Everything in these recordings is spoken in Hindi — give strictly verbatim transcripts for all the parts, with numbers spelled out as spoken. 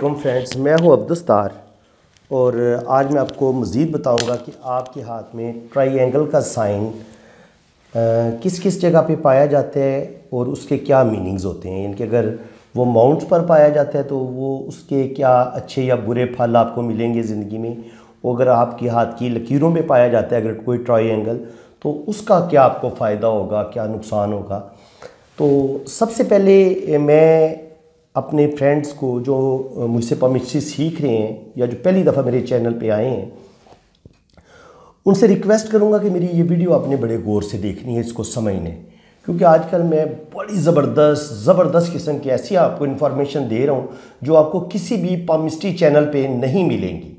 अस्सलामुअलैकुम फ्रेंड्स, मैं हूं अब्दुस्तार और आज मैं आपको मज़ीद बताऊंगा कि आपके हाथ में ट्रायंगल का साइन किस किस जगह पे पाया जाता है और उसके क्या मीनिंग्स होते हैं। इनके अगर वो माउंट्स पर पाया जाता है तो वो उसके क्या अच्छे या बुरे फल आपको मिलेंगे ज़िंदगी में। और अगर आपके हाथ की लकीरों में पाया जाता है अगर कोई ट्रायंगल, तो उसका क्या आपको फ़ायदा होगा, क्या नुकसान होगा। तो सबसे पहले मैं अपने फ्रेंड्स को जो मुझसे पॉमिस्ट्री सीख रहे हैं या जो पहली दफ़ा मेरे चैनल पे आए हैं, उनसे रिक्वेस्ट करूंगा कि मेरी ये वीडियो आपने बड़े गौर से देखनी है, इसको समझने। क्योंकि आजकल मैं बड़ी ज़बरदस्त ज़बरदस्त किस्म की ऐसी आपको इन्फॉर्मेशन दे रहा हूँ जो आपको किसी भी पॉमिस्ट्री चैनल पे नहीं मिलेंगी।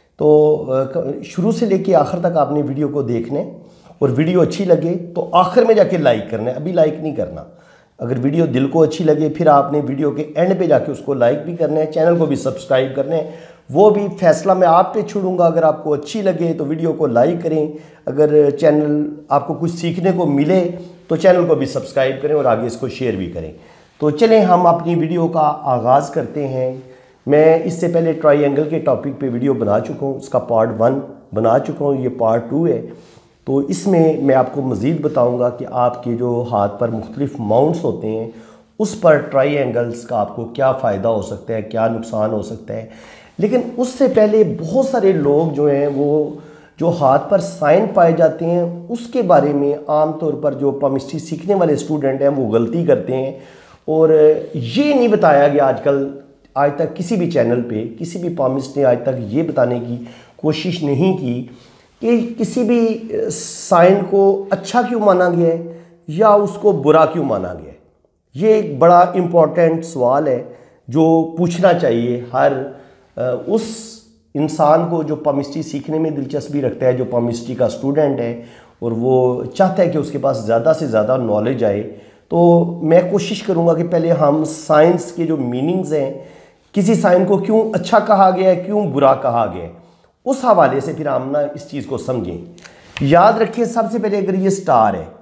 तो शुरू से लेके आखिर तक आपने वीडियो को देखना है और वीडियो अच्छी लगे तो आखिर में जाके लाइक करना है, अभी लाइक नहीं करना। अगर वीडियो दिल को अच्छी लगे फिर आपने वीडियो के एंड पे जाके उसको लाइक भी करना है, चैनल को भी सब्सक्राइब करना है। वो भी फैसला मैं आप पे छोड़ूंगा। अगर आपको अच्छी लगे तो वीडियो को लाइक करें, अगर चैनल आपको कुछ सीखने को मिले तो चैनल को भी सब्सक्राइब करें और आगे इसको शेयर भी करें। तो चलें हम अपनी वीडियो का आगाज़ करते हैं। मैं इससे पहले ट्रायंगल के टॉपिक पे वीडियो बना चुका हूँ, उसका पार्ट वन बना चुका हूँ, ये पार्ट टू है। तो इसमें मैं आपको मज़ीद बताऊंगा कि आपके जो हाथ पर मुख्तलिफ माउंट्स होते हैं उस पर ट्रायंगल्स का आपको क्या फ़ायदा हो सकता है, क्या नुकसान हो सकता है। लेकिन उससे पहले बहुत सारे लोग जो हैं वो जो हाथ पर साइन पाए जाते हैं उसके बारे में आम तौर पर जो पॉमिस्ट्री सीखने वाले स्टूडेंट हैं वो गलती करते हैं। और ये नहीं बताया गया आजकल आज तक किसी भी चैनल पे, किसी भी पॉमिस्ट ने आज तक ये बताने की कोशिश नहीं की कि किसी भी साइन को अच्छा क्यों माना गया है या उसको बुरा क्यों माना गया है। ये एक बड़ा इम्पॉर्टेंट सवाल है जो पूछना चाहिए हर उस इंसान को जो पॉमिस्ट्री सीखने में दिलचस्पी रखता है, जो पॉमिस्ट्री का स्टूडेंट है और वो चाहता है कि उसके पास ज़्यादा से ज़्यादा नॉलेज आए। तो मैं कोशिश करूँगा कि पहले हम साइंस के जो मीनिंग्स हैं, किसी साइन को क्यों अच्छा कहा गया है, क्यों बुरा कहा गया है, उस हवाले से फिर हम ना इस चीज़ को समझें। याद रखिए सबसे पहले अगर ये स्टार है,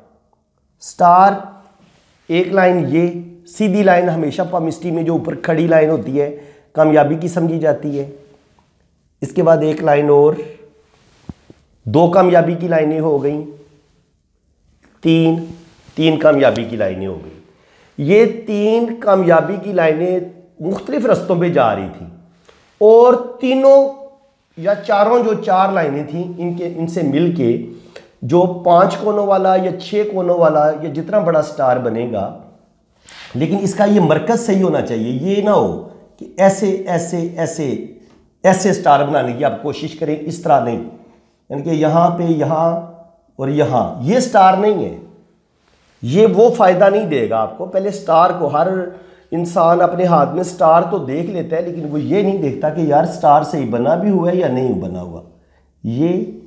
स्टार एक लाइन, ये सीधी लाइन हमेशा पॉमिस्ट्री में जो ऊपर खड़ी लाइन होती है कामयाबी की समझी जाती है। इसके बाद एक लाइन और, दो कामयाबी की लाइनें हो गई, तीन तीन कामयाबी की लाइनें हो गई। ये तीन कामयाबी की लाइनें मुख्तलिफ रस्तों पे जा रही थी और तीनों या चारों जो चार लाइनें थी इनके इनसे मिलके जो पांच कोनों वाला या छह कोनों वाला या जितना बड़ा स्टार बनेगा, लेकिन इसका ये मरकज सही होना चाहिए। ये ना हो कि ऐसे ऐसे ऐसे ऐसे स्टार बनाने की आप कोशिश करें, इस तरह नहीं, यानी कि यहाँ पे यहाँ और यहाँ, ये स्टार नहीं है। ये वो फायदा नहीं देगा आपको। पहले स्टार को, हर इंसान अपने हाथ में स्टार तो देख लेता है लेकिन वो ये नहीं देखता कि यार स्टार सही बना भी हुआ है या नहीं बना हुआ। ये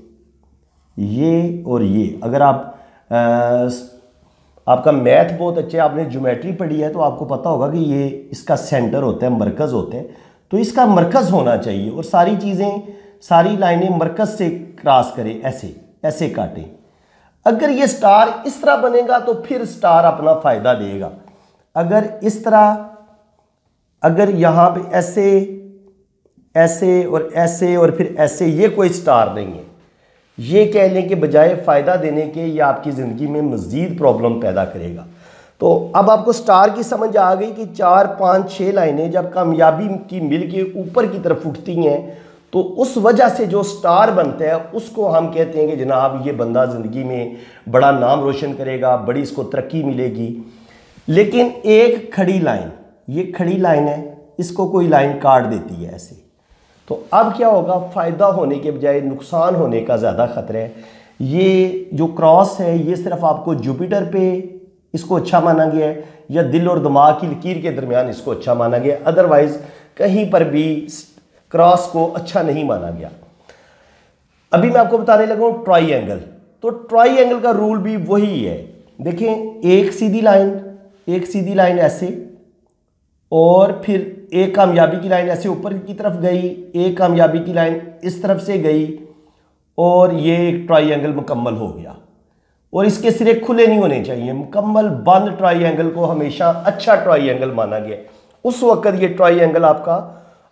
ये और ये अगर आप आ, आपका मैथ बहुत अच्छा है, आपने ज्योमेट्री पढ़ी है तो आपको पता होगा कि ये इसका सेंटर होता है, मरकज़ होते हैं। तो इसका मरकज़ होना चाहिए और सारी चीज़ें, सारी लाइनें मरकज़ से क्रॉस करें, ऐसे ऐसे काटें। अगर ये स्टार इस तरह बनेगा तो फिर स्टार अपना फ़ायदा देगा। अगर इस तरह, अगर यहाँ पे ऐसे ऐसे और ऐसे और फिर ऐसे, ये कोई स्टार नहीं है। ये कहने के बजाय फ़ायदा देने के ये आपकी ज़िंदगी में मज़ीद प्रॉब्लम पैदा करेगा। तो अब आपको स्टार की समझ आ गई कि चार पाँच छः लाइनें जब कामयाबी की मिल के ऊपर की तरफ उठती हैं तो उस वजह से जो स्टार बनता है उसको हम कहते हैं कि जनाब ये बंदा ज़िंदगी में बड़ा नाम रोशन करेगा, बड़ी इसको तरक्की मिलेगी। लेकिन एक खड़ी लाइन, ये खड़ी लाइन है, इसको कोई लाइन काट देती है ऐसे, तो अब क्या होगा, फ़ायदा होने के बजाय नुकसान होने का ज़्यादा ख़तरा है। ये जो क्रॉस है ये सिर्फ आपको जुपिटर पे इसको अच्छा माना गया है या दिल और दिमाग की लकीर के दरमियान इसको अच्छा माना गया, अदरवाइज़ कहीं पर भी क्रॉस को अच्छा नहीं माना गया। अभी मैं आपको बताने लगा हूँ ट्रायंगल। तो ट्रायंगल का रूल भी वही है। देखें, एक सीधी लाइन, एक सीधी लाइन ऐसे और फिर एक कामयाबी की लाइन ऐसे ऊपर की तरफ गई, एक कामयाबी की लाइन इस तरफ से गई और ये एक ट्रायंगल मुकम्मल हो गया। और इसके सिरे खुले नहीं होने चाहिए, मुकम्मल बंद ट्रायंगल को हमेशा अच्छा ट्रायंगल माना गया। उस वक्त ये ट्रायंगल आपका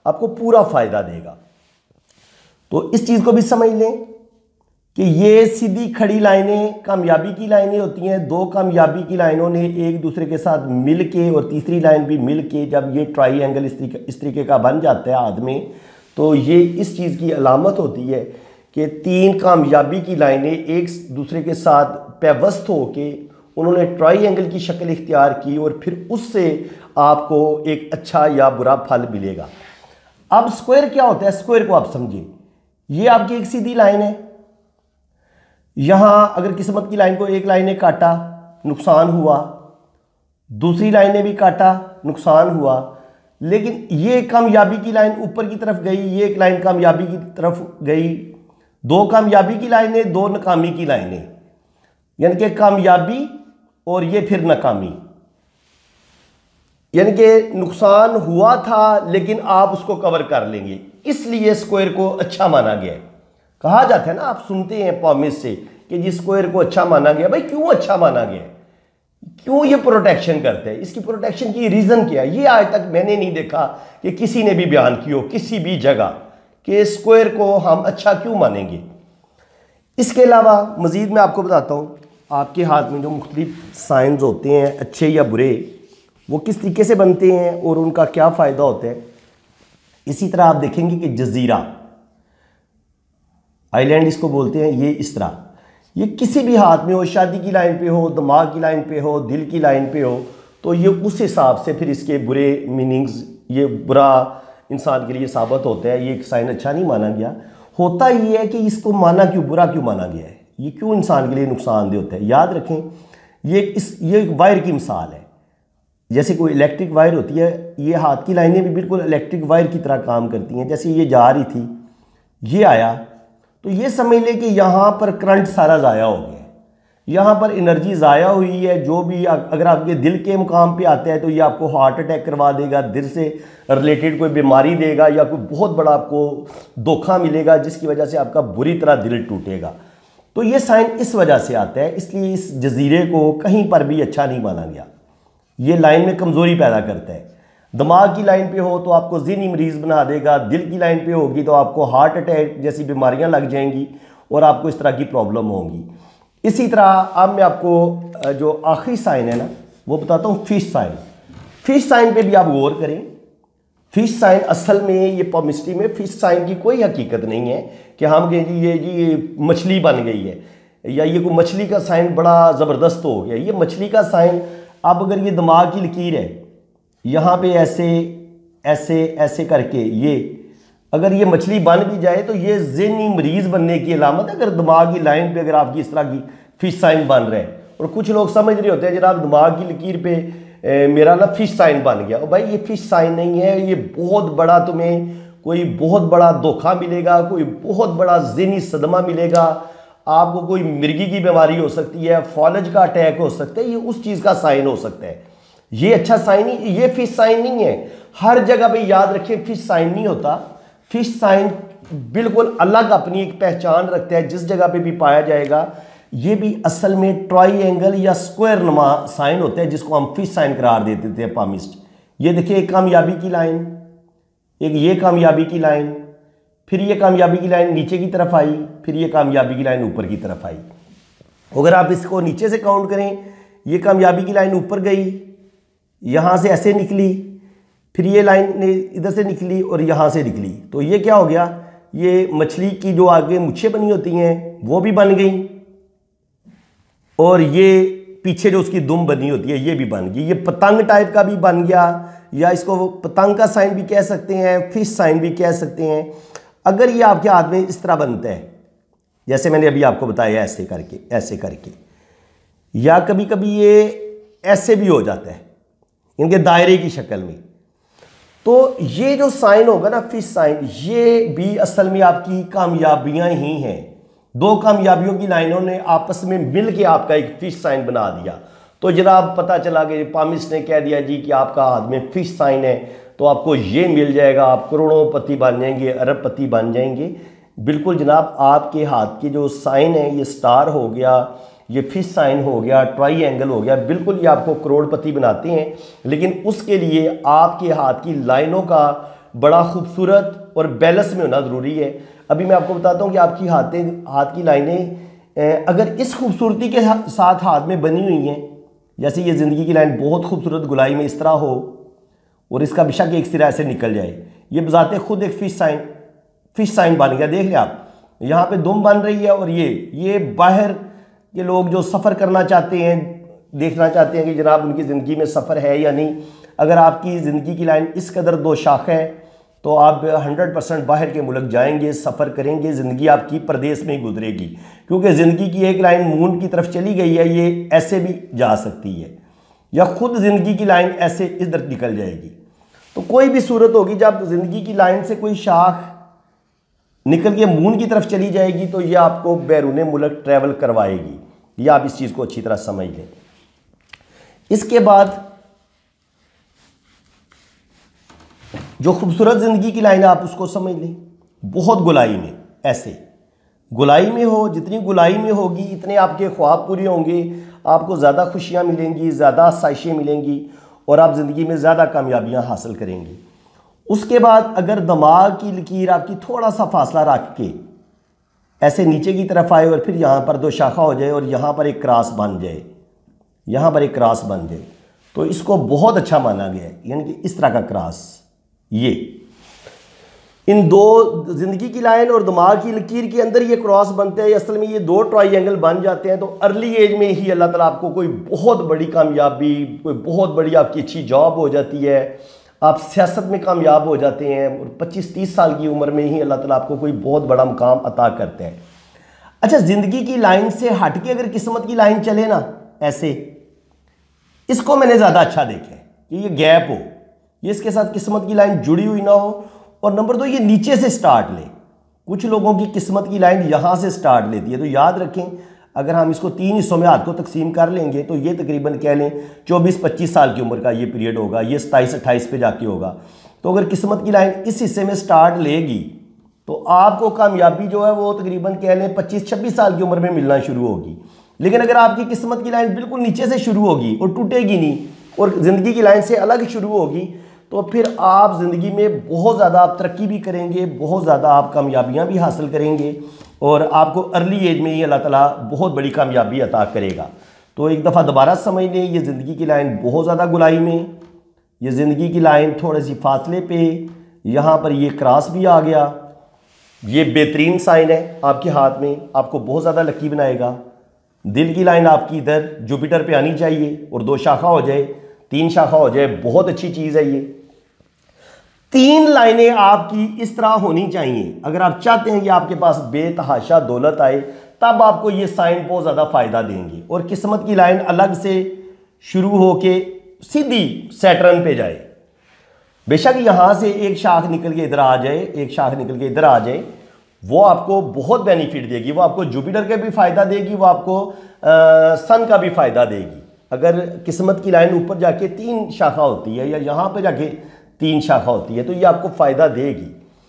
आपको पूरा फायदा देगा। तो इस चीज को भी समझ लें कि ये सीधी खड़ी लाइनें कामयाबी की लाइनें होती हैं। दो कामयाबी की लाइनों ने एक दूसरे के साथ मिल के, और तीसरी लाइन भी मिल के, जब ये ट्राइंगल इस तरीके इस तरीके का बन जाता है हाथ में, तो ये इस चीज़ की अलामत होती है कि तीन कामयाबी की लाइनें एक दूसरे के साथ पैवस्त होके उन्होंने ट्राइंगल की शक्ल इख्तियार की, और फिर उससे आपको एक अच्छा या बुरा फल मिलेगा। अब स्क्वायर क्या होता है, स्क्वायर को आप समझिए। ये आपकी एक सीधी लाइन है, यहां अगर किस्मत की लाइन को एक लाइन ने काटा, नुकसान हुआ, दूसरी लाइन ने भी काटा, नुकसान हुआ, लेकिन ये कामयाबी की लाइन ऊपर की तरफ गई, ये एक लाइन कामयाबी की तरफ गई, दो कामयाबी की लाइनें, दो नाकामी की लाइनें, यानी कि कामयाबी और ये फिर नाकामी, यानी कि नुकसान हुआ था लेकिन आप उसको कवर कर लेंगे, इसलिए स्क्वायर को अच्छा माना गया है। कहा जाता है ना, आप सुनते हैं पॉमिस से कि जिस स्क्वायर को अच्छा माना गया। भाई क्यों अच्छा माना गया, क्यों ये प्रोटेक्शन करते हैं, इसकी प्रोटेक्शन की रीजन क्या है, ये आज तक मैंने नहीं देखा कि किसी ने भी बयान किया हो किसी भी जगह कि स्क्वायर को हम अच्छा क्यों मानेंगे। इसके अलावा मजीद मैं आपको बताता हूँ, आपके हाथ में जो मुख्तलिफ साइंस होते हैं अच्छे या बुरे, वो किस तरीके से बनते हैं और उनका क्या फ़ायदा होता है। इसी तरह आप देखेंगे कि जजीरा आइलैंड इसको बोलते हैं, ये इस तरह, ये किसी भी हाथ में हो, शादी की लाइन पे हो, दिमाग की लाइन पे हो, दिल की लाइन पे हो, तो ये उस हिसाब से फिर इसके बुरे मीनिंग्स, ये बुरा इंसान के लिए साबित होता है। ये एक साइन अच्छा नहीं माना गया। होता ये है कि इसको माना क्यों, बुरा क्यों माना गया है, ये क्यों इंसान के लिए नुकसानदेह होता है। याद रखें, ये इस ये एक वायर की मिसाल है, जैसे कोई इलेक्ट्रिक वायर होती है, ये हाथ की लाइनें भी बिल्कुल इलेक्ट्रिक वायर की तरह काम करती हैं। जैसे ये जा रही थी, ये आया, तो ये समझ लें कि यहाँ पर करंट सारा ज़ाया हो गया, यहाँ पर एनर्जी ज़ाया हुई है। जो भी अगर आपके दिल के मुकाम पे आता है तो ये आपको हार्ट अटैक करवा देगा, दिल से रिलेटेड कोई बीमारी देगा, या कोई बहुत बड़ा आपको धोखा मिलेगा जिसकी वजह से आपका बुरी तरह दिल टूटेगा। तो ये साइन इस वजह से आता है, इसलिए इस जजीरे को कहीं पर भी अच्छा नहीं माना गया। ये लाइन में कमज़ोरी पैदा करता है। दिमाग की लाइन पे हो तो आपको ज़हनी मरीज़ बना देगा, दिल की लाइन पे होगी तो आपको हार्ट अटैक जैसी बीमारियां लग जाएंगी और आपको इस तरह की प्रॉब्लम होगी। इसी तरह अब मैं आपको जो आखिरी साइन है ना वो बताता हूँ, फिश साइन। फिश साइन पे भी आप गौर करें। फिश साइन असल में ये पॉमिस्ट्री में फिश साइन की कोई हकीकत नहीं है कि हम कहें जी ये जी ये मछली बन गई है, या ये कोई मछली का साइन बड़ा ज़बरदस्त हो गया। ये मछली का साइन, अब अगर ये दिमाग की लकीर है, यहाँ पे ऐसे ऐसे ऐसे करके, ये अगर ये मछली बन भी जाए तो ये ज़हनी मरीज़ बनने की अलामत है। अगर दिमाग की लाइन पे अगर आपकी इस तरह की फिश साइन बन रहे हैं, और कुछ लोग समझ रहे होते हैं जनाब दिमाग की लकीर पे ए, मेरा ना फिश साइन बन गया। और भाई ये फिश साइन नहीं है, ये बहुत बड़ा तुम्हें कोई बहुत बड़ा धोखा मिलेगा, कोई बहुत बड़ा ज़हनी सदमा मिलेगा, आपको कोई मिर्गी की बीमारी हो सकती है, फॉलज का अटैक हो सकता है, ये उस चीज़ का साइन हो सकता है। ये अच्छा साइन नहीं, ये फिश साइन नहीं है। हर जगह पे याद रखें फिश साइन नहीं होता। फिश साइन बिल्कुल अलग अपनी एक पहचान रखता है, जिस जगह पे भी पाया जाएगा। ये भी असल में ट्राइंगल या स्क्वायर नुमा साइन होता है, जिसको हम फिश साइन करार देते थे पामिस्ट। ये देखिए, एक कामयाबी की लाइन, एक ये कामयाबी की लाइन, फिर ये कामयाबी की लाइन नीचे की तरफ आई, फिर ये कामयाबी की लाइन ऊपर की तरफ आई। अगर आप इसको नीचे से काउंट करें, ये कामयाबी की लाइन ऊपर गई, यहाँ से ऐसे निकली, फिर ये लाइन इधर से निकली और यहाँ से निकली, तो ये क्या हो गया, ये मछली की जो आगे मुच्छें बनी होती हैं वो भी बन गई, और ये पीछे जो उसकी दुम बनी होती है ये भी बन गई। ये पतंग टाइप का भी बन गया, या इसको पतंग का साइन भी कह सकते हैं, फिश साइन भी कह सकते हैं। अगर ये आपके हाथ में इस तरह बनता है, जैसे मैंने अभी आपको बताया, ऐसे करके ऐसे करके, या कभी कभी ये ऐसे भी हो जाता है इनके दायरे की शक्ल में, तो ये जो साइन होगा ना फिश साइन, ये भी असल में आपकी कामयाबियां ही हैं। दो कामयाबियों की लाइनों ने आपस में मिल के आपका एक फिश साइन बना दिया। तो जनाब पता चला कि पामिस्ट ने कह दिया जी कि आपका हाथ में फिश साइन है तो आपको ये मिल जाएगा, आप करोड़ोंपति बन जाएंगे, अरबपति बन जाएंगे। बिल्कुल जनाब, आपके हाथ के जो साइन है, ये स्टार हो गया, ये फिश साइन हो गया, ट्राइंगल हो गया, बिल्कुल ये आपको करोड़पति बनाते हैं। लेकिन उसके लिए आपके हाथ की लाइनों का बड़ा खूबसूरत और बैलेंस में होना ज़रूरी है। अभी मैं आपको बताता हूँ कि आपकी हाथें हाथ की लाइनें अगर इस खूबसूरती के साथ हाथ में बनी हुई हैं, जैसे ये ज़िंदगी की लाइन बहुत खूबसूरत गुलाई में इस तरह हो और इसका बेशक एक सिरा ऐसे निकल जाए, ये बजाते खुद एक फिश साइन फिश साइन बन गया। देख लें आप, यहाँ पे दुम बन रही है और ये ये बाहर के लोग जो सफ़र करना चाहते हैं, देखना चाहते हैं कि जनाब उनकी ज़िंदगी में सफ़र है या नहीं। अगर आपकी ज़िंदगी की लाइन इस कदर दो शाख है तो आप हंड्रेड परसेंट बाहर के मुल्क जाएंगे, सफ़र करेंगे, ज़िंदगी आपकी प्रदेश में ही गुजरेगी। क्योंकि ज़िंदगी की एक लाइन मून की तरफ चली गई है, ये ऐसे भी जा सकती है या खुद ज़िंदगी की लाइन ऐसे इधर निकल जाएगी। तो कोई भी सूरत होगी जब ज़िंदगी की लाइन से कोई शाख निकल के मून की तरफ चली जाएगी तो ये आपको बैरून मुल्क ट्रैवल करवाएगी। ये आप इस चीज़ को अच्छी तरह समझ लें। इसके बाद जो खूबसूरत ज़िंदगी की लाइन है आप उसको समझ लें, बहुत गुलाई में, ऐसे गुलाई में हो, जितनी गुलाई में होगी इतने आपके ख्वाब पूरे होंगे, आपको ज़्यादा खुशियाँ मिलेंगी, ज़्यादा आसाइशें मिलेंगी और आप ज़िंदगी में ज़्यादा कामयाबियाँ हासिल करेंगे। उसके बाद अगर दिमाग की लकीर आपकी थोड़ा सा फासला रख के ऐसे नीचे की तरफ आए और फिर यहाँ पर दो शाखा हो जाए और यहाँ पर एक क्रॉस बन जाए, यहाँ पर एक क्रॉस बन जाए, तो इसको बहुत अच्छा माना गया है। यानी कि इस तरह का क्रॉस, ये इन दो ज़िंदगी की लाइन और दिमाग की लकीर के अंदर ये क्रॉस बनते हैं, असल में ये दो ट्रायंगल बन जाते हैं। तो अर्ली एज में ही अल्लाह ताला आपको कोई बहुत बड़ी कामयाबी, कोई बहुत बड़ी आपकी अच्छी जॉब हो जाती है, आप सियासत में कामयाब हो जाते हैं और पच्चीस तीस साल की उम्र में ही अल्लाह ताला आपको कोई बहुत बड़ा मुकाम अता करते हैं। अच्छा, ज़िंदगी की लाइन से हट के अगर किस्मत की लाइन चले ना ऐसे, इसको मैंने ज़्यादा अच्छा देखा है कि ये गैप हो, ये इसके साथ किस्मत की लाइन जुड़ी हुई ना हो, और नंबर दो ये नीचे से स्टार्ट ले। कुछ लोगों की किस्मत की लाइन यहाँ से स्टार्ट लेती है। तो याद रखें, अगर हम इसको तीन हिस्सों में हाथ को तकसीम कर लेंगे तो ये तकरीबन कह लें चौबीस पच्चीस साल की उम्र का ये पीरियड होगा, ये सताईस अट्ठाईस पे जाके होगा। तो अगर किस्मत की लाइन इस हिस्से में स्टार्ट लेगी तो आपको कामयाबी जो है वो तकरीबन कह लें पच्चीस छब्बीस साल की उम्र में मिलना शुरू होगी। लेकिन अगर आपकी किस्मत की लाइन बिल्कुल नीचे से शुरू होगी और टूटेगी नहीं और ज़िंदगी की लाइन से अलग शुरू होगी, तो फिर आप ज़िंदगी में बहुत ज़्यादा आप तरक्की भी करेंगे, बहुत ज़्यादा आप कामयाबियाँ भी हासिल करेंगे और आपको अर्ली एज में ही अल्लाह ताला बहुत बड़ी कामयाबी अता करेगा। तो एक दफ़ा दोबारा समझ लें, ये ज़िंदगी की लाइन बहुत ज़्यादा गुलाई में, ये ज़िंदगी की लाइन थोड़े सी फासले पे, यहाँ पर ये क्रॉस भी आ गया, ये बेहतरीन साइन है आपके हाथ में, आपको बहुत ज़्यादा लकी बनाएगा। दिल की लाइन आपकी इधर जुपिटर पे आनी चाहिए और दो शाखा हो जाए, तीन शाखा हो जाए, बहुत अच्छी चीज़ है ये। तीन लाइनें आपकी इस तरह होनी चाहिए। अगर आप चाहते हैं कि आपके पास बेतहाशा दौलत आए, तब आपको ये साइन बहुत ज़्यादा फ़ायदा देंगे। और किस्मत की लाइन अलग से शुरू होके सीधी सैटर्न पे जाए, बेशक यहाँ से एक शाख निकल के इधर आ जाए, एक शाख निकल के इधर आ जाए, वो आपको बहुत बेनिफिट देगी। वो आपको जुपिटर का भी फ़ायदा देगी, वो आपको आ, सन का भी फ़ायदा देगी। अगर किस्मत की लाइन ऊपर जाके तीन शाखा होती है या यहाँ पे जाके तीन शाखा होती है तो ये आपको फ़ायदा देगी।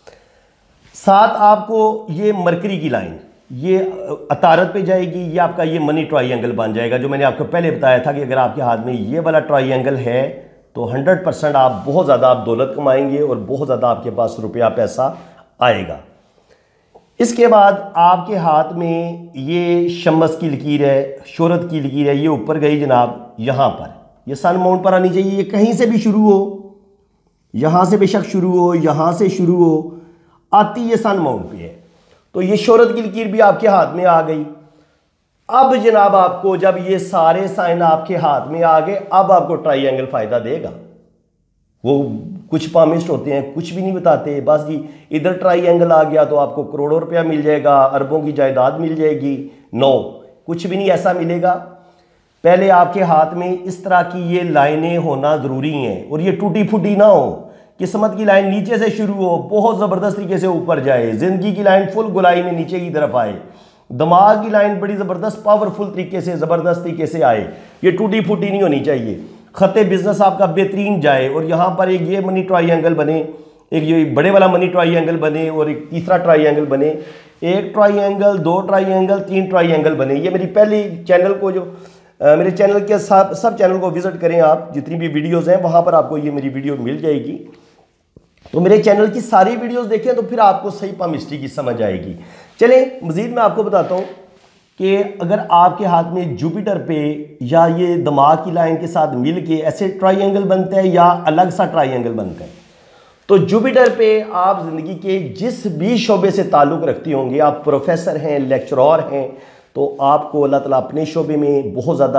साथ आपको ये मरकरी की लाइन ये अतारत पे जाएगी, ये आपका ये मनी ट्रायंगल बन जाएगा। जो मैंने आपको पहले बताया था कि अगर आपके हाथ में ये वाला ट्रायंगल है तो हंड्रेड परसेंट आप बहुत ज़्यादा आप दौलत कमाएंगे और बहुत ज़्यादा आपके पास रुपया पैसा आएगा। इसके बाद आपके हाथ में ये शम्स की लकीर है, शोहरत की लकीर है, ये ऊपर गई जनाब यहाँ पर, ये सन माउंट पर आनी चाहिए। ये कहीं से भी शुरू हो, यहाँ से बेशक शुरू हो, यहाँ से शुरू हो, आती ये सन माउंट पे है। तो ये शोहरत की लकीर भी आपके हाथ में आ गई। अब जनाब आपको जब ये सारे साइन आपके हाथ में आ गए, अब आपको ट्रायंगल फ़ायदा देगा। वो कुछ पामिस्ट होते हैं, कुछ भी नहीं बताते, बस जी इधर ट्रायंगल आ गया तो आपको करोड़ों रुपया मिल जाएगा, अरबों की जायदाद मिल जाएगी। नो, कुछ भी नहीं ऐसा मिलेगा। पहले आपके हाथ में इस तरह की ये लाइनें होना ज़रूरी हैं और ये टूटी फूटी ना हो। किस्मत की लाइन नीचे से शुरू हो, बहुत ज़बरदस्त तरीके से ऊपर जाए, ज़िंदगी की लाइन फुल गुलाई में नीचे की तरफ आए, दिमाग की लाइन बड़ी ज़बरदस्त पावरफुल तरीके से ज़बरदस्त तरीके से आए, ये टूटी फूटी नहीं होनी चाहिए। खते बिजनेस आपका बेहतरीन जाए और यहाँ पर एक ये मनी ट्रायंगल बने, एक ये बड़े वाला मनी ट्रायंगल बने और एक तीसरा ट्रायंगल बने, एक ट्रायंगल, दो ट्रायंगल, तीन ट्रायंगल बने। ये मेरी पहली चैनल को जो आ, मेरे चैनल के सब सब चैनल को विजिट करें आप, जितनी भी वीडियोज़ हैं वहाँ पर आपको ये मेरी वीडियो मिल जाएगी। तो मेरे चैनल की सारी वीडियोस देखें तो फिर आपको सही पामिस्ट्री की समझ आएगी। चलें मज़ीद मैं आपको बताता हूँ कि अगर आपके हाथ में जुपिटर पे या ये दिमाग की लाइन के साथ मिल के ऐसे ट्राइंगल बनता है या अलग सा ट्राइंगल बनता है, तो जुपिटर पे आप ज़िंदगी के जिस भी शोबे से ताल्लुक़ रखती होंगे, आप प्रोफेसर हैं, लेक्चरर हैं, तो आपको अल्लाह ताला अपने शोबे में बहुत ज़्यादा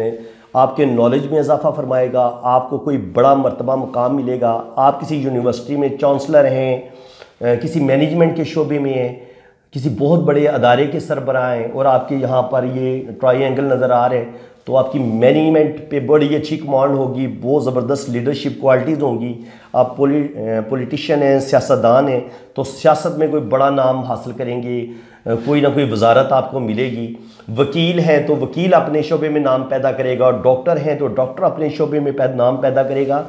आपके नॉलेज में इजाफा फरमाएगा, आपको कोई बड़ा मर्तबा मुकाम मिलेगा। आप किसी यूनिवर्सिटी में चांसलर हैं, किसी मैनेजमेंट के शोबे में हैं, किसी बहुत बड़े अदारे के सरबराह हैं और आपके यहाँ पर ये ट्राइंगल नज़र आ रहे हैं, तो आपकी मैनेजमेंट पे बड़ी अच्छी कमांड होगी, बहुत ज़बरदस्त लीडरशिप क्वालिटीज़ होंगी। आप पोली पॉलिटिशियन हैं, सियासतदान हैं, तो सियासत में कोई बड़ा नाम हासिल करेंगे, कोई ना कोई वजारत आपको मिलेगी। वकील हैं तो वकील अपने शोबे में नाम पैदा करेगा, डॉक्टर हैं तो डॉक्टर अपने शोबे में पैदा नाम पैदा करेगा।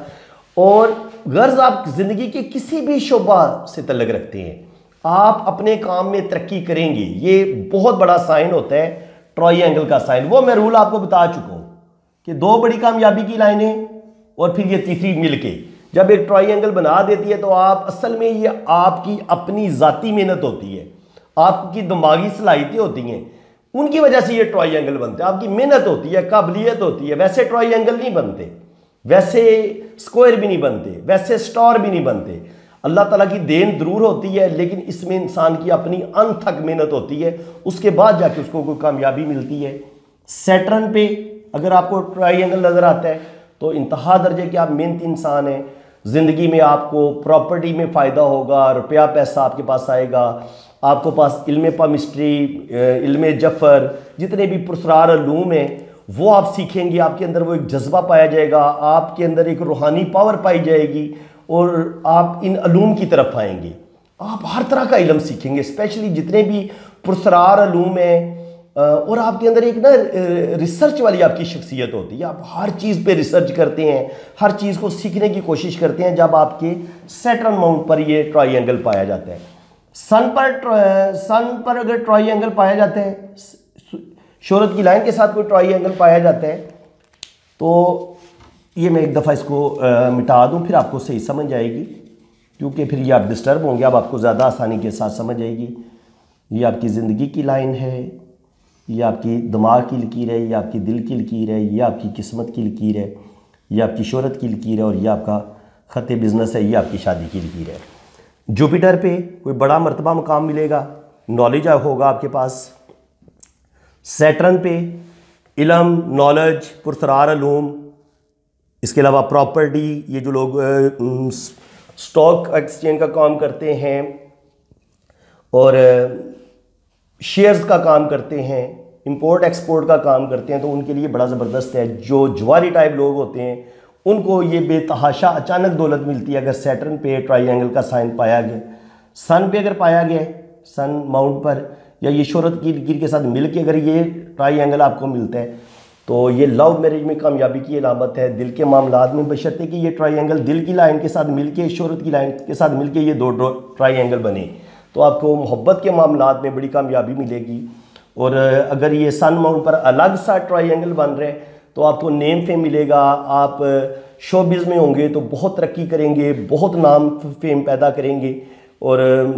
और गर्ज आप ज़िंदगी के किसी भी शोबा से तल्लुक़ रखते हैं, आप अपने काम में तरक्की करेंगे। ये बहुत बड़ा साइन होता है ट्राइंगल का साइन। वो मैं रूल आपको बता चुका हूँ कि दो बड़ी कामयाबी की लाइनें और फिर ये तीसरी मिलके जब एक ट्राइंगल बना देती है, तो आप असल में ये आपकी अपनी ज़ाती मेहनत होती है, आपकी दिमागी सलाहियतें होती हैं, उनकी वजह से ये ट्राइंगल बनते हैं। आपकी मेहनत होती है, काबिलियत होती है। वैसे ट्राइंगल नहीं बनते, वैसे स्क्वायर भी नहीं बनते, वैसे स्टार भी नहीं बनते। अल्लाह ताला की देन जरूर होती है, लेकिन इसमें इंसान की अपनी अनथक मेहनत होती है, उसके बाद जाके उसको कोई कामयाबी मिलती है। सैटर्न पे अगर आपको ट्राइंगल नज़र आता है तो इंतहा दर्जे के आप मेहनती इंसान हैं, ज़िंदगी में आपको प्रॉपर्टी में फ़ायदा होगा, रुपया पैसा आपके पास आएगा, आपको पास इल्म पामिस्ट्री, इल्म जफ़र, जितने भी पुरस्कार अलूम हैं वो आप सीखेंगे। आपके अंदर वो एक जज्बा पाया जाएगा, आपके अंदर एक रूहानी पावर पाई जाएगी और आप इन अलूम की तरफ आएंगे। आप हर तरह का इल्म सीखेंगे, स्पेशली जितने भी पुरस्कार अलूम हैं। और आपके अंदर एक ना रिसर्च वाली आपकी शख्सियत होती है, आप हर चीज़ पे रिसर्च करते हैं, हर चीज़ को सीखने की कोशिश करते हैं। जब आपके सैटर्न माउंट पर ये ट्राइंगल पाया जाता है, सन पर सन पर अगर ट्राइंगल पाया जाता है, शोहरत की लाइन के साथ कोई ट्राइंगल पाया जाता है, तो ये मैं एक दफ़ा इसको आ, मिटा दूं, फिर आपको सही समझ आएगी, क्योंकि फिर ये आप डिस्टर्ब होंगे, अब आपको ज़्यादा आसानी के साथ समझ आएगी। ये आपकी ज़िंदगी की लाइन है, ये आपकी दिमाग की लकीर है, ये आपकी दिल की लकीर है, ये आपकी किस्मत की लकीर है, ये आपकी शोहरत की लकीर है, और ये आपका ख़त बिज़नेस है, ये आपकी शादी की लकीर है। जुपिटर पे कोई बड़ा मर्तबा मुकाम मिलेगा, नॉलेज होगा आपके पास। सैटर्न पे इल्म, नॉलेज, पुरस्कार अलूम, इसके अलावा प्रॉपर्टी, ये जो लोग स्टॉक एक्सचेंज का काम करते हैं और शेयर्स का काम करते हैं, इंपोर्ट एक्सपोर्ट का काम करते हैं, तो उनके लिए बड़ा ज़बरदस्त है। जो जुआरी टाइप लोग होते हैं उनको ये बेतहाशा अचानक दौलत मिलती है अगर सैटर्न पे ट्राइंगल का साइन पाया गया। सन पे अगर पाया गया, सन माउंट पर या ये शोहरत की लकीर के साथ मिल के अगर ये ट्राइंगल आपको मिलता है, तो ये लव मैरिज में कामयाबी की अलामत है। दिल के मामलात में बशर्ते कि ये ट्राइंगल दिल की लाइन के साथ मिलके, शोहरत की लाइन के साथ मिलके ये दो ट्राइंगल बने, तो आपको मोहब्बत के मामलात में बड़ी कामयाबी मिलेगी। और अगर ये सन माउंट पर अलग सा ट्राइंगल बन रहे हैं तो आपको नेम फेम मिलेगा, आप शोबिज़ में होंगे तो बहुत तरक्की करेंगे, बहुत नाम फेम पैदा करेंगे, और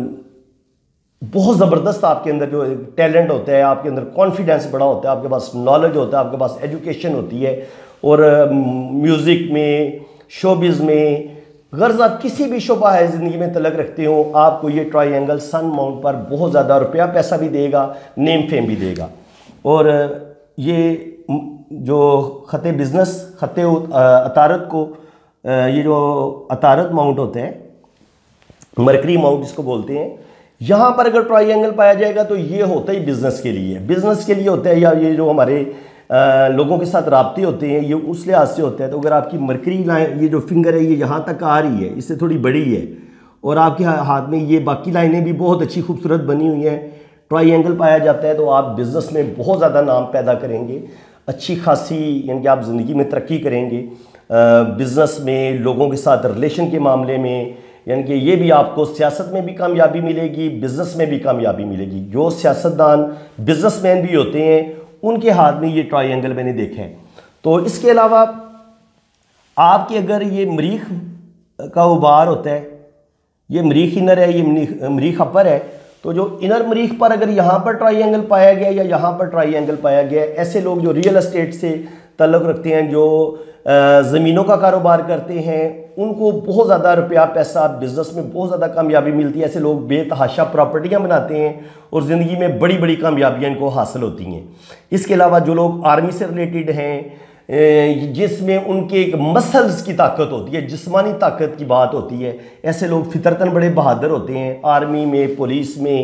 बहुत ज़बरदस्त आपके अंदर जो टैलेंट होता है, आपके अंदर कॉन्फिडेंस बड़ा होता है, आपके पास नॉलेज होता है, आपके पास एजुकेशन होती है। और म्यूज़िक में, शोबिज़ में, गर्ज आप किसी भी शोबा है ज़िंदगी में तलक रखते हो, आपको ये ट्राइंगल सन माउंट पर बहुत ज़्यादा रुपया पैसा भी देगा, नेम फेम भी देगा। और ये जो ख़त बिज़नेस, ख़त अतारत को, ये जो अतारत माउंट होते हैं, मरकरी माउंट इसको बोलते हैं, यहाँ पर अगर ट्राइंगल पाया जाएगा तो ये होता ही बिज़नेस के लिए, बिज़नेस के लिए होता है, या ये जो हमारे आ, लोगों के साथ राब्ते होते हैं ये उस लिहाज से होता है। तो अगर आपकी मरकरी लाइन, ये जो फिंगर है ये यहाँ तक आ रही है, इससे थोड़ी बड़ी है, और आपके हाथ में ये बाकी लाइनें भी बहुत अच्छी खूबसूरत बनी हुई हैं, ट्राइंगल पाया जाता है, तो आप बिज़नेस में बहुत ज़्यादा नाम पैदा करेंगे, अच्छी खासी, यानी कि आप ज़िंदगी में तरक्की करेंगे। बिज़नेस में, लोगों के साथ रिलेशन के मामले में, यानी कि ये भी आपको सियासत में भी कामयाबी मिलेगी, बिज़नेस में भी कामयाबी मिलेगी। जो सियासतदान, बिज़नेसमैन भी होते हैं उनके हाथ में ये ट्राइंगल मैंने देखे हैं। तो इसके अलावा आपके अगर ये मरीख का उबार होता है ये मरीख इनर है, ये मरीख अपर है। तो जो इनर मरीख पर अगर यहाँ पर ट्राइंगल पाया गया या यहाँ पर ट्राइंगल पाया गया, ऐसे लोग जो रियल एस्टेट से ताल्लुक़ रखते हैं, जो ज़मीनों का कारोबार करते हैं, उनको बहुत ज़्यादा रुपया पैसा बिज़नेस में बहुत ज़्यादा कामयाबी मिलती है। ऐसे लोग बेतहाशा प्रॉपर्टियाँ बनाते हैं और ज़िंदगी में बड़ी बड़ी कामयाबियाँ इनको हासिल होती हैं। इसके अलावा जो लोग आर्मी से रिलेटेड हैं, जिसमें उनके एक मसल्स की ताकत होती है, जिस्मानी ताकत की बात होती है, ऐसे लोग फितरतन बड़े बहादुर होते हैं। आर्मी में, पुलिस में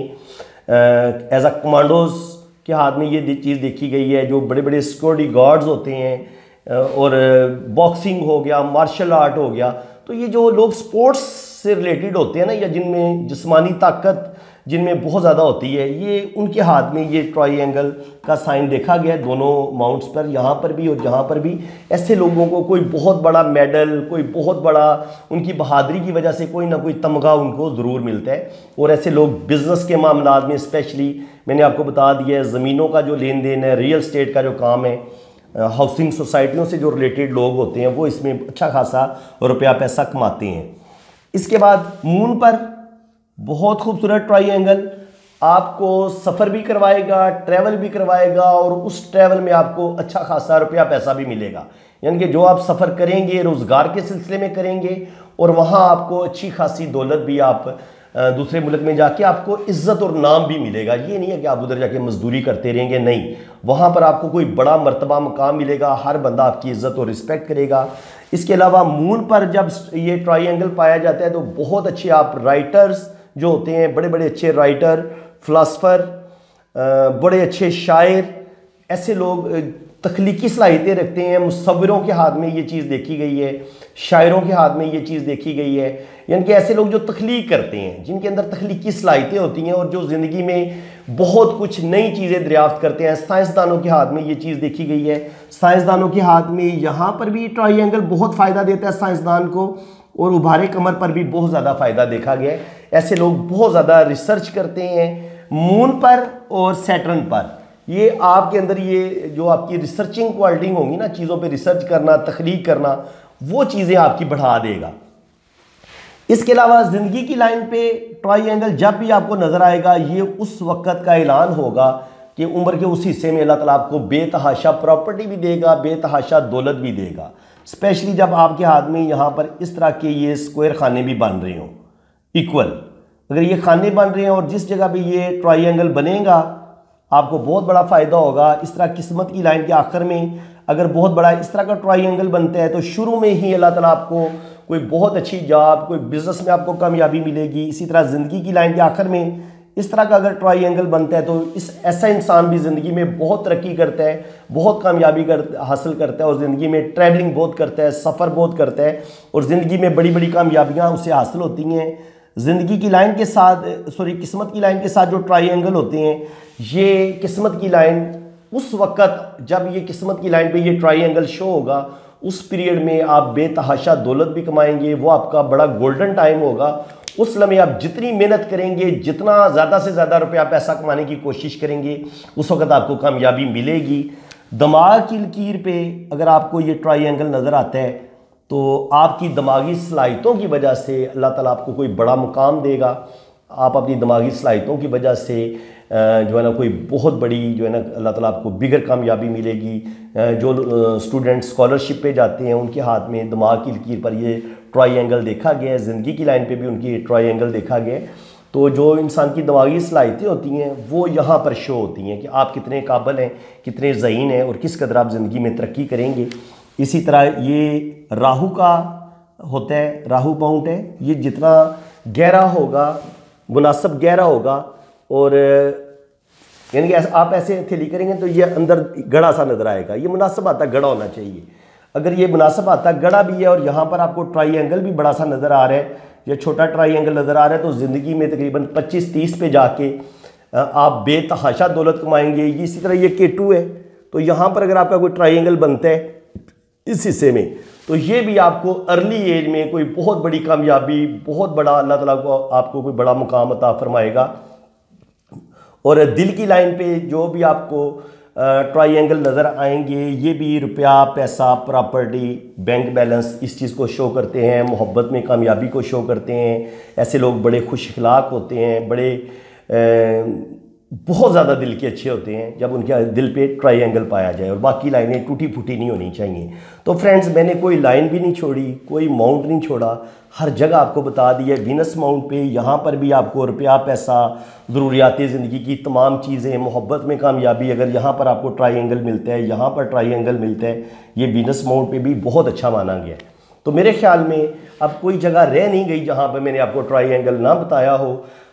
एज अ कमांडोज के हाथ में ये चीज़ देखी गई है। जो बड़े बड़े सिक्योरिटी गार्ड्स होते हैं, और बॉक्सिंग हो गया, मार्शल आर्ट हो गया, तो ये जो लोग स्पोर्ट्स से रिलेटेड होते हैं ना, या जिनमें जिस्मानी ताकत जिनमें बहुत ज़्यादा होती है, ये उनके हाथ में ये ट्राइंगल का साइन देखा गया है दोनों माउंट्स पर, यहाँ पर भी और यहाँ पर भी। ऐसे लोगों को कोई बहुत बड़ा मेडल, कोई बहुत बड़ा उनकी बहादुरी की वजह से कोई ना कोई तमगा उनको ज़रूर मिलता है। और ऐसे लोग बिज़नेस के मामलात में, स्पेशली मैंने आपको बता दिया है, ज़मीनों का जो लेन देन है, रियल स्टेट का जो काम है, हाउसिंग सोसाइटियों से जो रिलेटेड लोग होते हैं, वो इसमें अच्छा खासा रुपया पैसा कमाते हैं। इसके बाद मून पर बहुत खूबसूरत ट्राइंगल आपको सफ़र भी करवाएगा, ट्रैवल भी करवाएगा, और उस ट्रैवल में आपको अच्छा खासा रुपया पैसा भी मिलेगा। यानी कि जो आप सफ़र करेंगे रोज़गार के सिलसिले में करेंगे, और वहाँ आपको अच्छी खासी दौलत भी, आप दूसरे मुल्क में जाके आपको इज़्ज़त और नाम भी मिलेगा। ये नहीं है कि आप उधर जाके मजदूरी करते रहेंगे, नहीं, वहाँ पर आपको कोई बड़ा मर्तबा मकाम मिलेगा, हर बंदा आपकी इज़्ज़त और रिस्पेक्ट करेगा। इसके अलावा मून पर जब ये ट्राइंगल पाया जाता है तो बहुत अच्छे आप राइटर्स जो होते हैं, बड़े बड़े अच्छे राइटर, फ़िलासफ़र, बड़े अच्छे शायर, ऐसे लोग तख्लीकी सलाहियतें रखते हैं। मुसव्विरों के हाथ में ये चीज़ देखी गई है, शायरों के हाथ में ये चीज़ देखी गई है। यानी कि ऐसे लोग जो तख्लीक करते हैं, जिनके अंदर तख्लीकी सलाहियतें होती हैं, और जो ज़िंदगी में बहुत कुछ नई चीज़ें दरियाफ्त करते हैं, साइंसदानों के हाथ में ये चीज़ देखी गई है। साइंसदानों के हाथ में यहाँ पर भी ट्राइंगल बहुत फ़ायदा देता है साइंसदान को, और उभारे कमर पर भी बहुत ज़्यादा फ़ायदा देखा गया है। ऐसे लोग बहुत ज़्यादा रिसर्च करते हैं मून पर और सैटर्न पर। ये आपके अंदर ये जो आपकी रिसर्चिंग क्वालिटी होंगी ना, चीज़ों पे रिसर्च करना, तख्लीक करना, वो चीज़ें आपकी बढ़ा देगा। इसके अलावा ज़िंदगी की लाइन पे ट्राइंगल जब भी आपको नज़र आएगा, ये उस वक़्त का ऐलान होगा कि उम्र के उस हिस्से में अल्लाह ताला आपको बेतहाशा प्रॉपर्टी भी देगा, बेतहाशा दौलत भी देगा। स्पेशली जब आपके हाथ में यहाँ पर इस तरह के ये स्क्वायर खाने भी बन रहे हों इक्वल, अगर ये खाने बन रहे हैं और जिस जगह पे ये ट्राइंगल बनेगा, आपको बहुत बड़ा फ़ायदा होगा। इस तरह किस्मत की लाइन के आखिर में अगर बहुत बड़ा इस तरह का ट्राइंगल बनता है, तो शुरू में ही अल्लाह ताला आपको कोई बहुत अच्छी जॉब, कोई बिज़नेस में आपको कामयाबी मिलेगी। इसी तरह ज़िंदगी की लाइन के आखिर में इस तरह का अगर ट्राइंगल बनता है, तो इस ऐसा इंसान भी ज़िंदगी में बहुत तरक्की करता है, बहुत कामयाबी कर हासिल करता है, और ज़िंदगी में ट्रैवलिंग बहुत करता है, सफ़र बहुत करता है, और ज़िंदगी में बड़ी बड़ी कामयाबियाँ उसे हासिल होती हैं। ज़िंदगी की लाइन के साथ, सॉरी किस्मत की लाइन के साथ जो ट्राइंगल होते हैं, ये किस्मत की लाइन उस वक़्त जब ये किस्मत की लाइन पे ये ट्राइंगल शो होगा, उस पीरियड में आप बेतहाशा दौलत भी कमाएंगे। वो आपका बड़ा गोल्डन टाइम होगा। उस लम्हे आप जितनी मेहनत करेंगे, जितना ज़्यादा से ज़्यादा रुपया पैसा कमाने की कोशिश करेंगे, उस वक़्त आपको कामयाबी मिलेगी। दिमाग की लकीर पे अगर आपको ये ट्राइंगल नज़र आता है, तो आपकी दिमागी सलाहियतों की वजह से अल्लाह ताला आपको कोई बड़ा मुकाम देगा। आप अपनी दिमागी सलाहियतों की वजह से जो है ना कोई बहुत बड़ी जो है ना अल्लाह ताला आपको बिगर कामयाबी मिलेगी। जो स्टूडेंट स्कॉलरशिप पे जाते हैं, उनके हाथ में दिमाग की लकीर पर ये ट्राइंगल देखा गया है। ज़िंदगी की लाइन पे भी उनकी ट्राइंगल देखा गया है। तो जो इंसान की दिमागी सलाहियतें होती हैं, वो यहाँ पर शो होती हैं कि आप कितने काबिल हैं, कितने ज़हीन हैं, और किस कदर आप ज़िंदगी में तरक्की करेंगे। इसी तरह ये राहु का होता है, राहु माउंट है। ये जितना गहरा होगा, मुनासिब गहरा होगा, और यानी कि आप ऐसे थैली करेंगे तो ये अंदर गड़ा सा नज़र आएगा। ये मुनासिब आता गड़ा होना चाहिए। अगर ये मुनासिब आता गड़ा भी है और यहाँ पर आपको ट्राइंगल भी बड़ा सा नज़र आ रहा है, या छोटा ट्राइंगल नज़र आ रहा है, तो ज़िंदगी में तकरीबन पच्चीस तीस पे जाके आप बेतहाशा दौलत कमाएंगे। इसी तरह ये केटू है, तो यहाँ पर अगर आपका कोई ट्राइंगल बनता है इस हिस्से में, तो ये भी आपको अर्ली एज में कोई बहुत बड़ी कामयाबी, बहुत बड़ा अल्लाह ताला को आपको कोई बड़ा मुकाम अता फरमाएगा। और दिल की लाइन पे जो भी आपको ट्रायंगल नज़र आएंगे। ये भी रुपया, पैसा, प्रॉपर्टी, बैंक बैलेंस इस चीज़ को शो करते हैं, मोहब्बत में कामयाबी को शो करते हैं। ऐसे लोग बड़े खुश अखलाक होते हैं, बड़े आ, बहुत ज़्यादा दिल के अच्छे होते हैं जब उनके दिल पे ट्रायंगल पाया जाए, और बाकी लाइनें टूटी फूटी नहीं होनी चाहिए। तो फ्रेंड्स, मैंने कोई लाइन भी नहीं छोड़ी, कोई माउंट नहीं छोड़ा, हर जगह आपको बता दिया वीनस माउंट पे। यहाँ पर भी आपको रुपया, पैसा, ज़रूरियात ज़िंदगी की तमाम चीज़ें, मोहब्बत में कामयाबी, अगर यहाँ पर आपको ट्रायंगल मिलता है, यहाँ पर ट्रायंगल मिलता है, ये वीनस माउंट पे भी बहुत अच्छा माना गया है। तो मेरे ख्याल में अब कोई जगह रह नहीं गई जहाँ पर मैंने आपको ट्रायंगल ना बताया हो।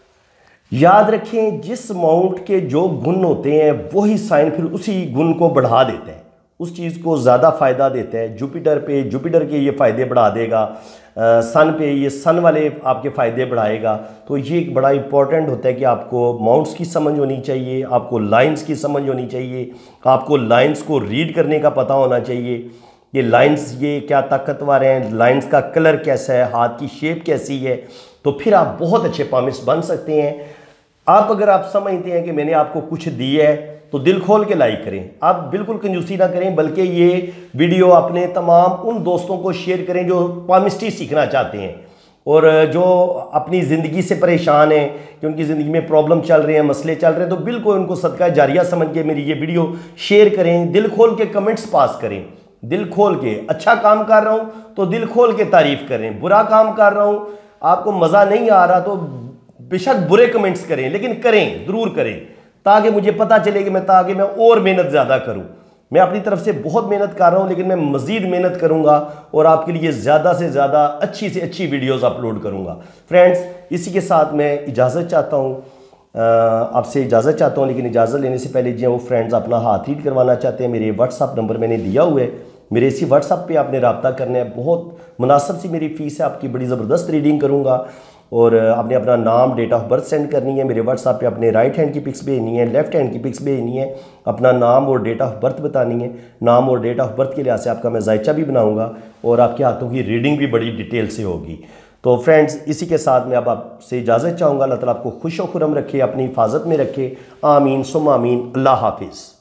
याद रखें, जिस माउंट के जो गुण होते हैं वही साइन फिर उसी गुण को बढ़ा देते हैं, उस चीज़ को ज़्यादा फ़ायदा देता है। जुपिटर पे जुपिटर के ये फ़ायदे बढ़ा देगा, आ, सन पे ये सन वाले आपके फ़ायदे बढ़ाएगा। तो ये एक बड़ा इंपॉर्टेंट होता है कि आपको माउंट्स की समझ होनी चाहिए, आपको लाइंस की समझ होनी चाहिए, आपको लाइंस को रीड करने का पता होना चाहिए। ये लाइंस ये क्या ताकतवर हैं, लाइंस का कलर कैसा है, हाथ की शेप कैसी है, तो फिर आप बहुत अच्छे पामिस्ट बन सकते हैं। आप अगर आप समझते हैं कि मैंने आपको कुछ दिया है तो दिल खोल के लाइक करें, आप बिल्कुल कंजूसी ना करें, बल्कि ये वीडियो अपने तमाम उन दोस्तों को शेयर करें जो पामिस्ट्री सीखना चाहते हैं और जो अपनी ज़िंदगी से परेशान हैं, कि उनकी ज़िंदगी में प्रॉब्लम चल रहे हैं, मसले चल रहे हैं, तो बिल्कुल उनको सदका जारिया समझ के मेरी ये वीडियो शेयर करें। दिल खोल के कमेंट्स पास करें, दिल खोल के। अच्छा काम कर रहा हूँ तो दिल खोल के तारीफ़ करें, बुरा काम कर रहा हूँ, आपको मज़ा नहीं आ रहा तो बेशक बुरे कमेंट्स करें, लेकिन करें, ज़रूर करें, ताकि मुझे पता चले कि मैं ताकि मैं और मेहनत ज़्यादा करूं। मैं अपनी तरफ से बहुत मेहनत कर रहा हूं, लेकिन मैं मज़ीद मेहनत करूंगा और आपके लिए ज़्यादा से ज़्यादा अच्छी से अच्छी वीडियोस अपलोड करूंगा। फ्रेंड्स, इसी के साथ मैं इजाज़त चाहता हूं, आपसे इजाज़त चाहता हूं, लेकिन इजाज़त लेने से पहले जो फ्रेंड्स अपना हाथ रीड करवाना चाहते हैं, मेरे व्हाट्सअप नंबर मैंने दिया हुआ है, मेरे इसी व्हाट्सअप पर आपने रब्ता करना है। बहुत मुनासिब सी मेरी फ़ीस है, आपकी बड़ी ज़बरदस्त रीडिंग करूँगा, और आपने अपना नाम, डेट ऑफ बर्थ सेंड करनी है मेरे व्हाट्सएप पे, अपने राइट हैंड की पिक्स भेजनी है, लेफ्ट हैंड की पिक्स भेजनी है, अपना नाम और डेट ऑफ बर्थ बतानी है। नाम और डेट ऑफ बर्थ के लिहाज से आपका मैं जायचा भी बनाऊंगा और आपके हाथों की रीडिंग भी बड़ी डिटेल से होगी। तो फ्रेंड्स, इसी के साथ मैं अब आपसे इजाज़त चाहूँगा। अल्लाह ताला आपको खुश व खुरम रखे, अपनी हिफाजत में रखे। आमीन सुम आमीन। अल्लाह हाफिज़।